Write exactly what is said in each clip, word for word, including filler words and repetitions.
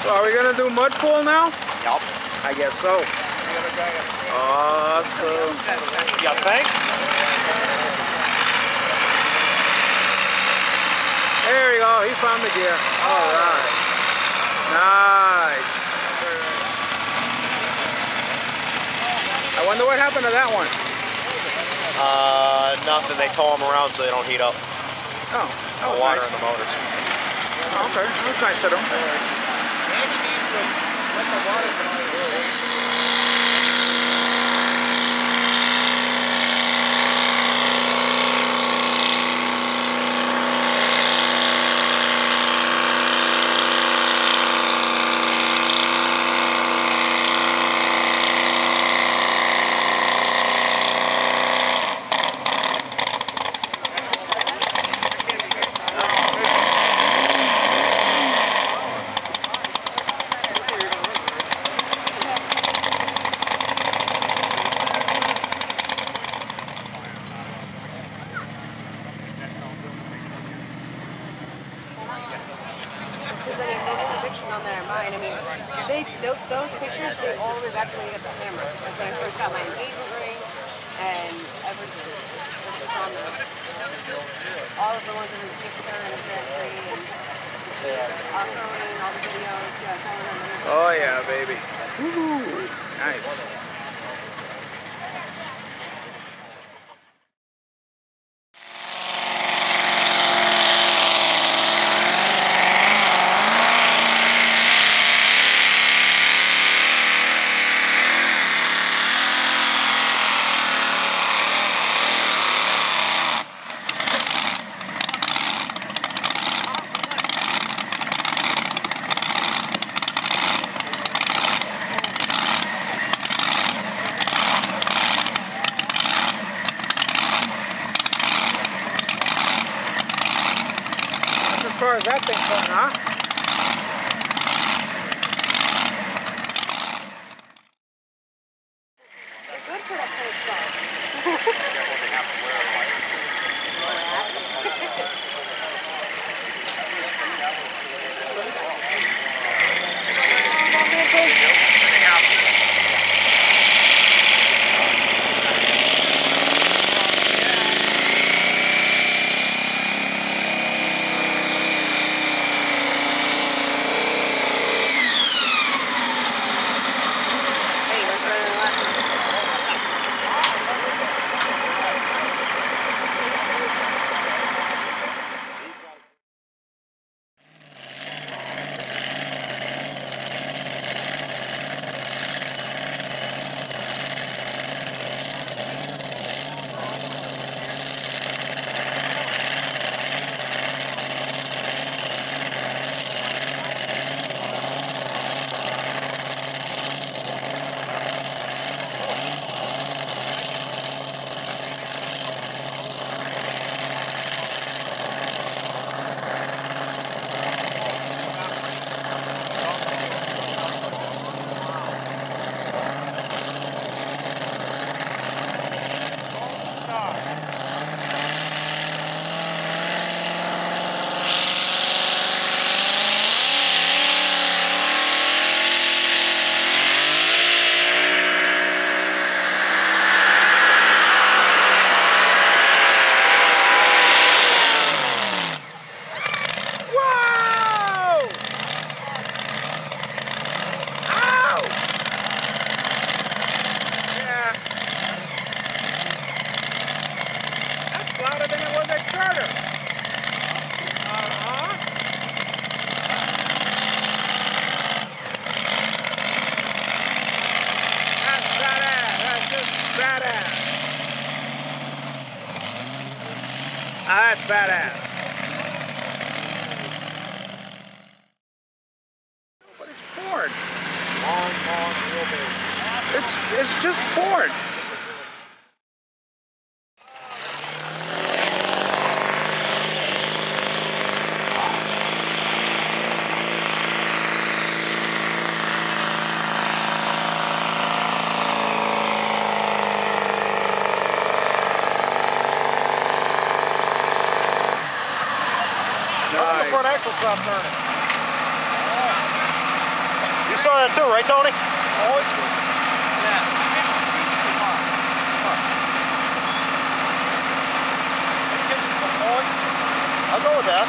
are we gonna do mud pool now? Yup. I guess so. Awesome. You think? There you go. He found the gear. All right. Nice. I wonder what happened to that one. Uh, nothing. They tow them around so they don't heat up. Oh, that was water nice. in the motors. Oh, okay, that was nice of them. On there, mine. I mean, they those, those pictures they all the way back to when you got the camera. That's when I first got my engagement ring and everything. It's on there. All of the ones in the picture and the factory and our phone, all the videos. Yeah, it's all on there. Oh yeah, baby. Woo, nice. As far as that thing's going, huh? They're good for that kind of stuff. Ah, that's badass. But it's poured. Long, long wheelbase. It's it's just poured. The front axle stopped turning. saw that too, right, Tony? I'll go with that.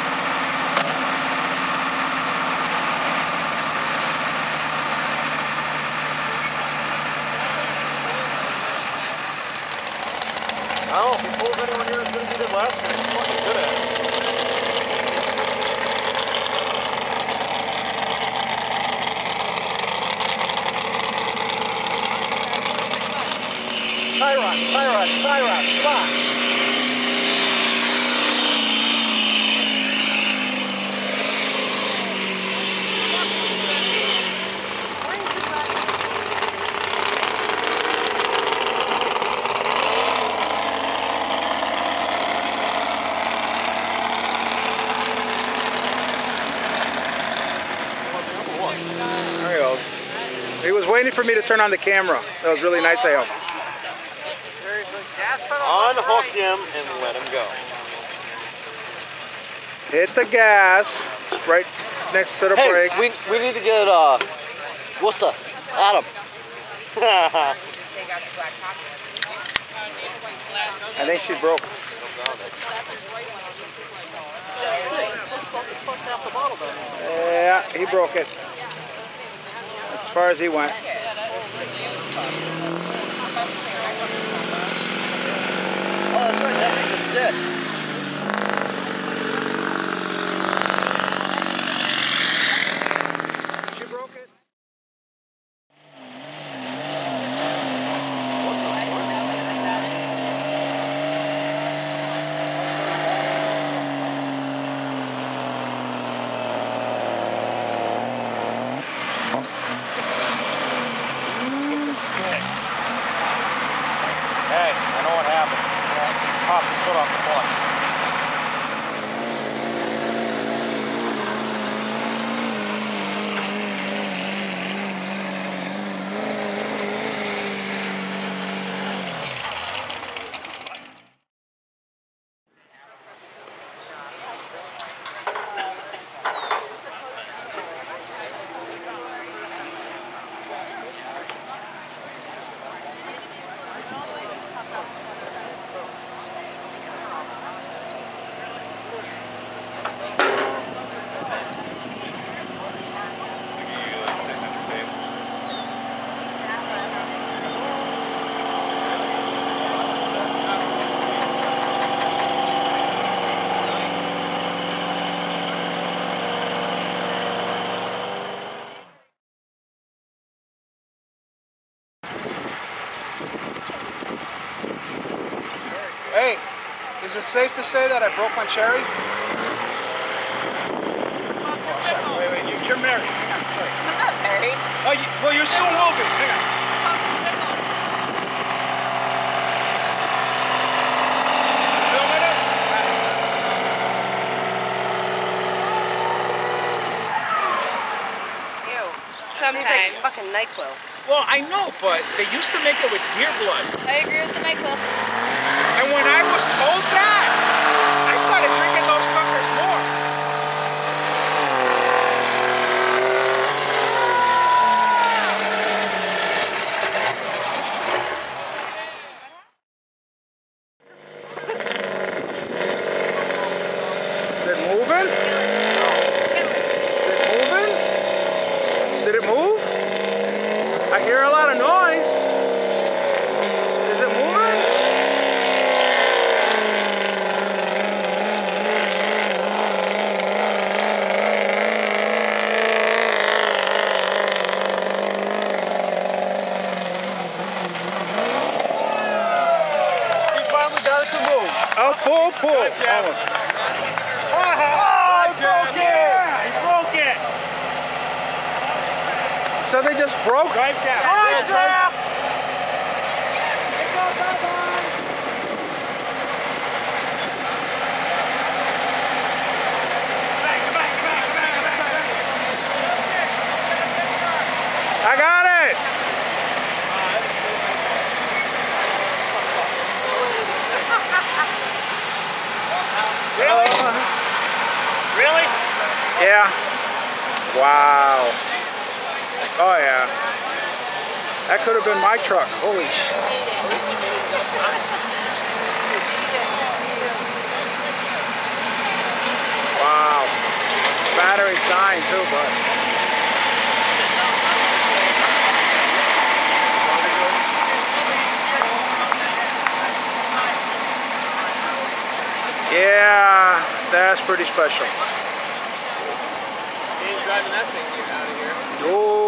I don't know if he pulls anyone here as good as he did last year. He's fucking good at it. Tie rods, tie rods, tie rods, come on. There he goes. He was waiting for me to turn on the camera. That was really nice of him. Unhook him and let him go. Hit the gas. It's right next to the Hey, brake. we, we need to get, uh, what's the, Adam. I think she broke. Yeah, he broke it. As far as he went. Oh, that's right, that thing's a stick. She broke it. It's a stick. Hey, I know what happened. Pop his foot off the clutch. Hey, is it safe to say that I broke my cherry? Oh, sorry. Wait, wait, you, you're married. Hang on, sorry. I'm not married. Oh, you, well, you soon will be. Hang on. Filming it? Ew. Sometimes. It's like fucking NyQuil. Well, I know, but they used to make it with deer blood. I agree with the NyQuil. And when I was told that, I started drinking those suckers more. Is it moving? Is it moving? Did it move? I hear a lot of noise. Is it moving? He finally got it to move. A full pull. Almost. Oh, he broke it! He broke it! So they just broke? Drive down. Drive down. I got it! Really? Really? Yeah. Wow. Oh yeah. That could have been my truck. Holy shit. Wow. Battery's dying too, bud. Yeah, that's pretty special. You ain't driving that thing out of here. Oh.